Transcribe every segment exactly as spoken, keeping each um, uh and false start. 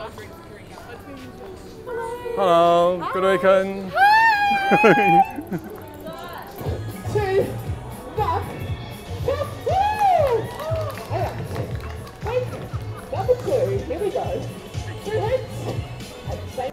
Hello, good weekend. Two, back, number two, here we go. Two hits, and same.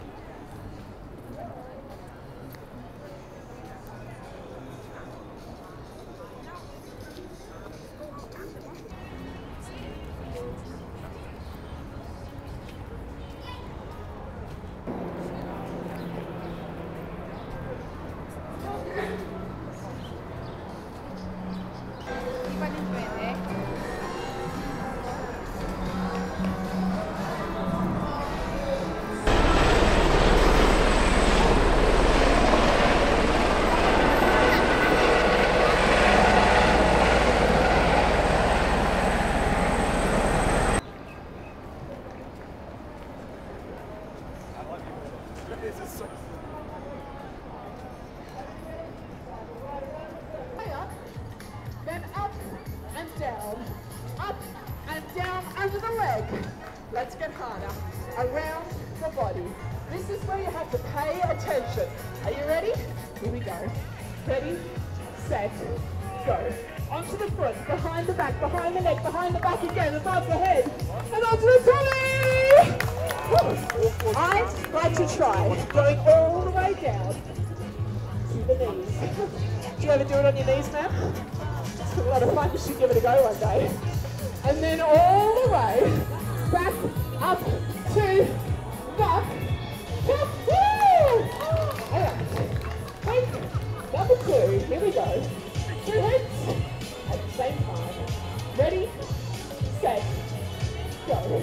Then up and down, up and down under the leg. Let's get harder, around the body. This is where you have to pay attention. Are you ready? Here we go. Ready, set, go. Onto the front, behind the back, behind the neck, behind the back again, above the head, and onto the tummy! I like to try going all the way down to the knees. Do you ever do it on your knees, ma'am? It's a lot of fun. You should give it a go one day. And then all the way back, up, to, back, back, woo! Alright, number two, here we go. Two hits at the same time. Ready, set, go.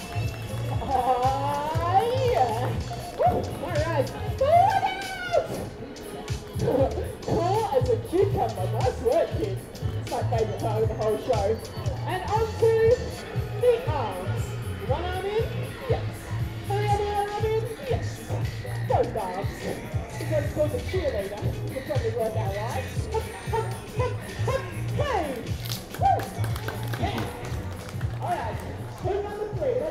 Oh, yeah. Woo! Alright, forward out! Cool as a cucumber. Nice work, kids. It's my favourite part of the whole show. And onto the arms. One arm in, yes. And the other arm in, yes. Both arms. Because it's called a cheerleader. You'll probably work out right. Hup, hup, hup, hup, hey! Woo! Yeah. Alright, turn number three.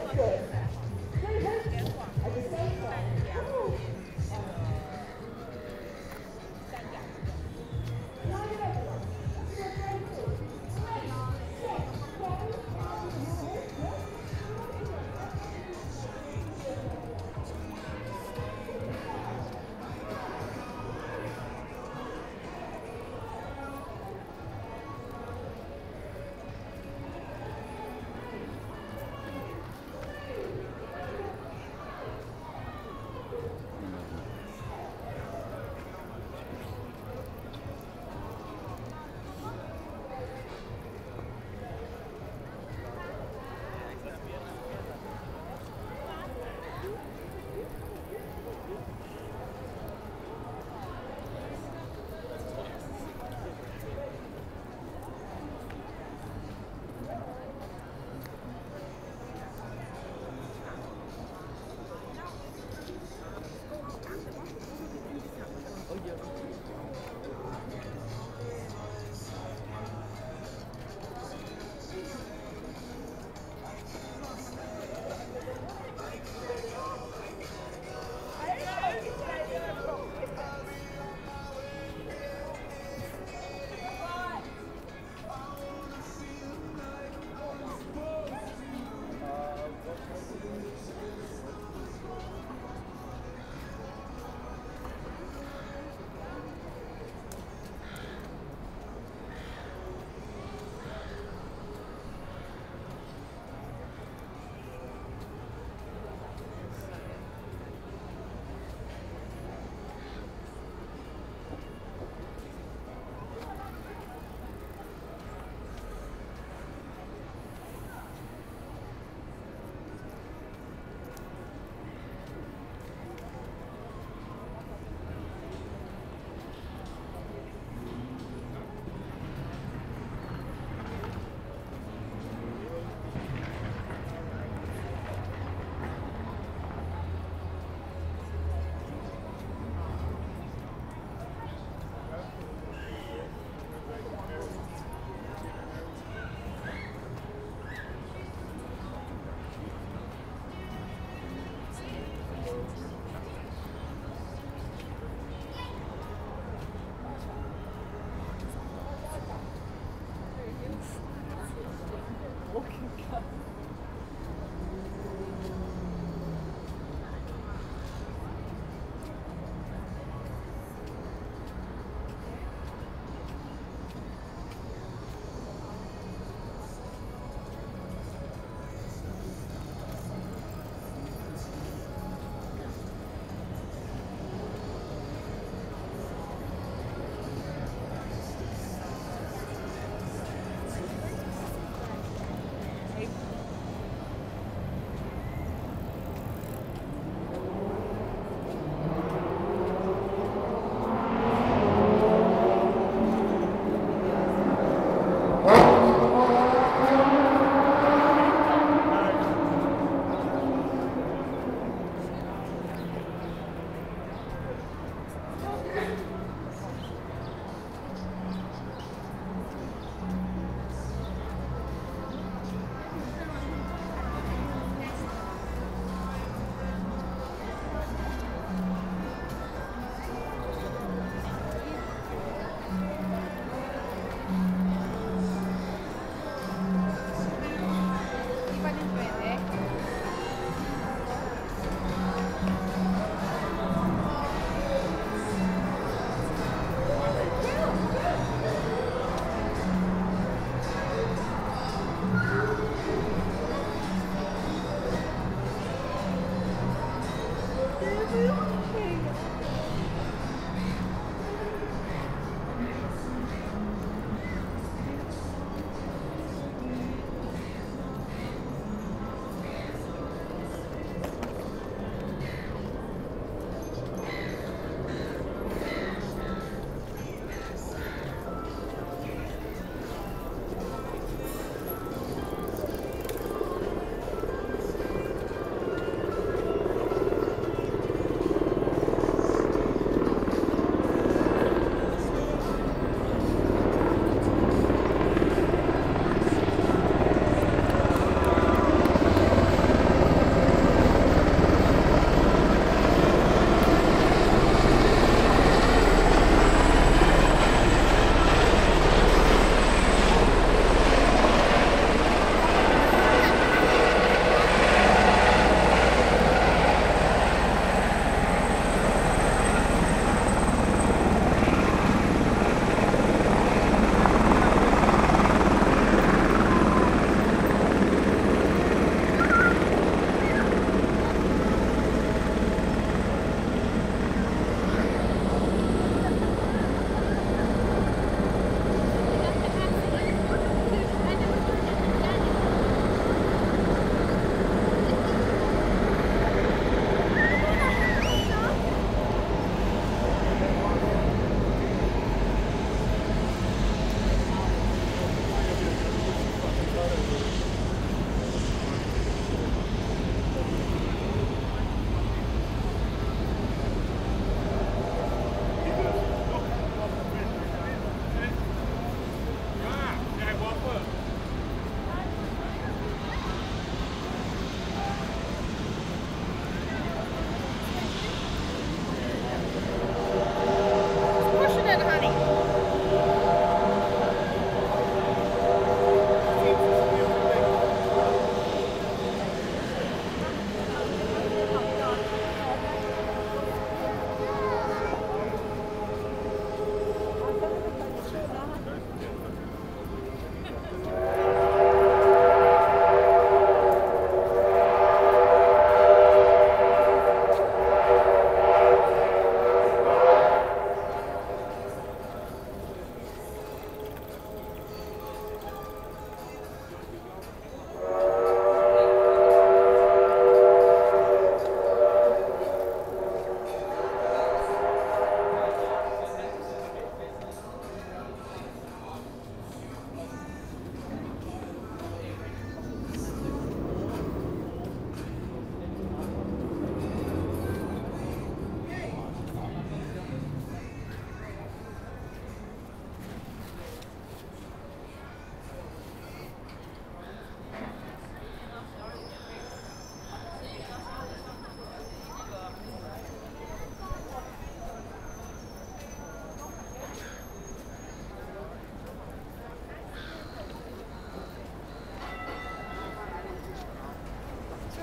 walking class.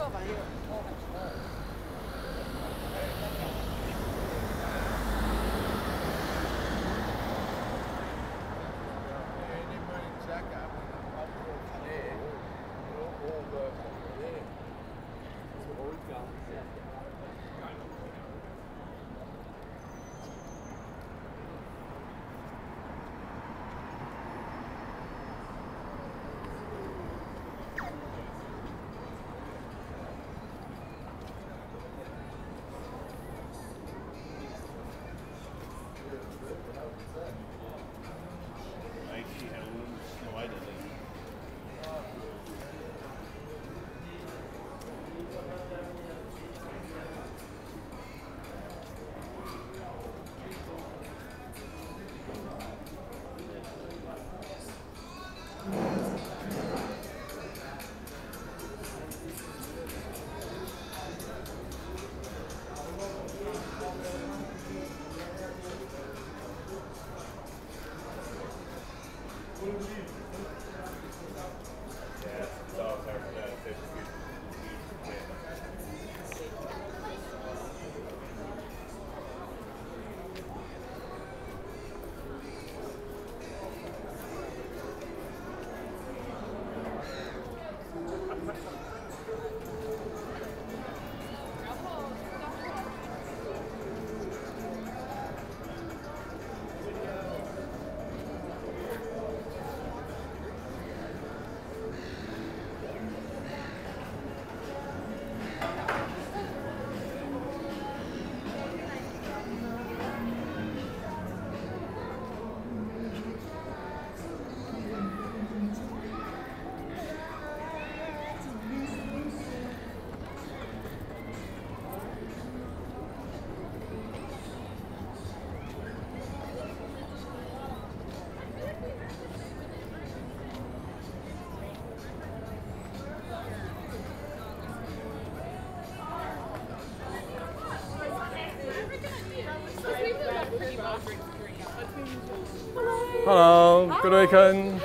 Hello, good weekend.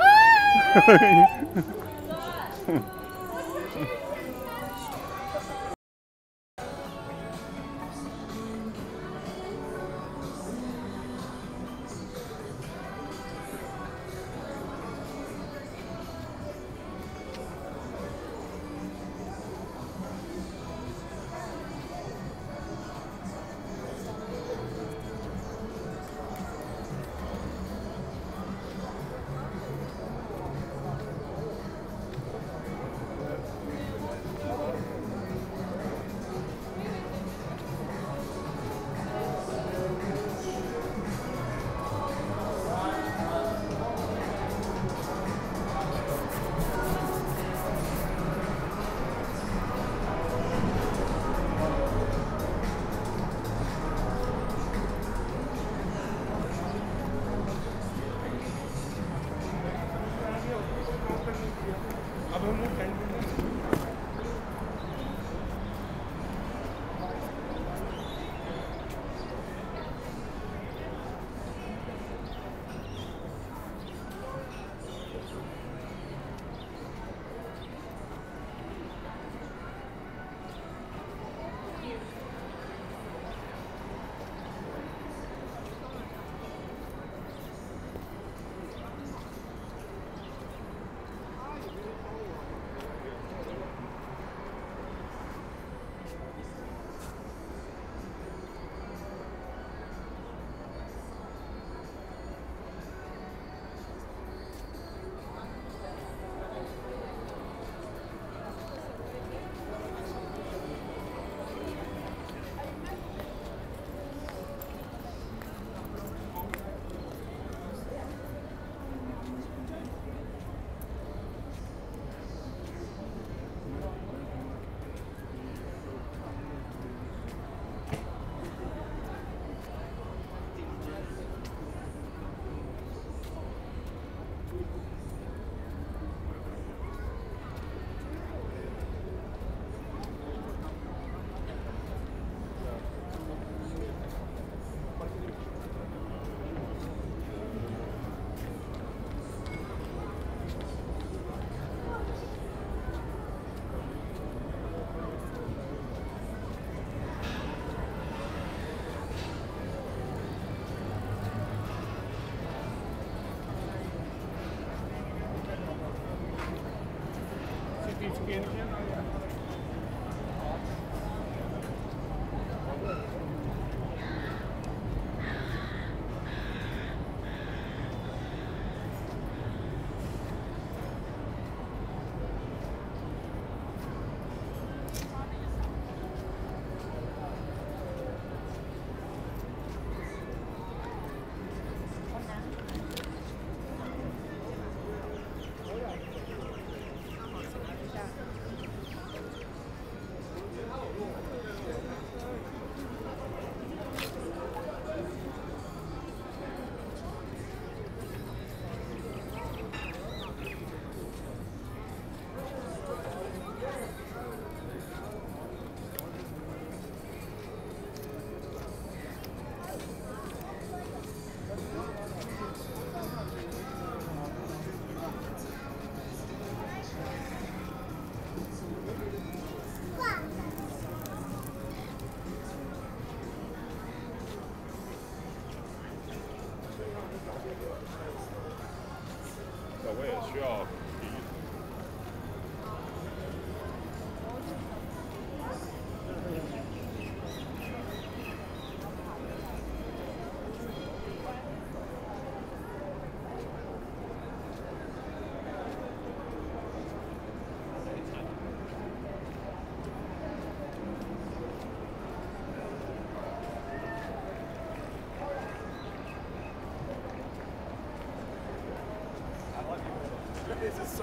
我也需要。This is so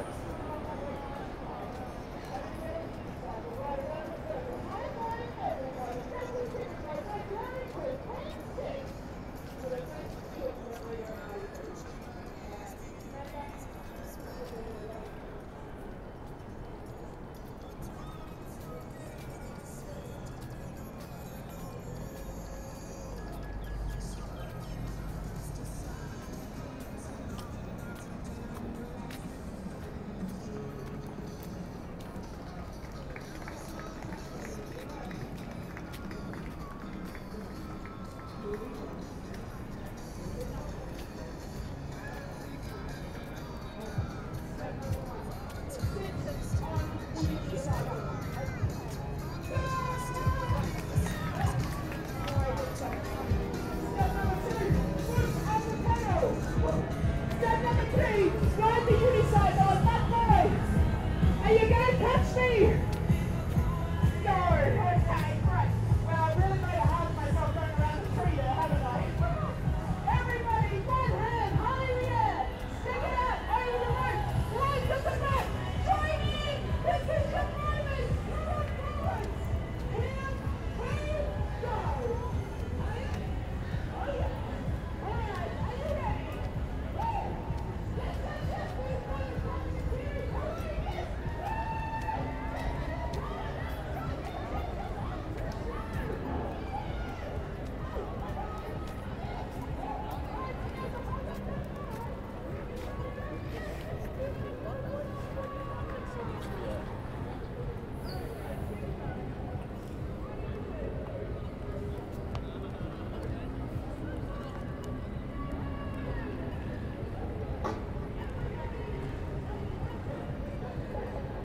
Step number three, ride the unicycle, that way. Are you going to catch me?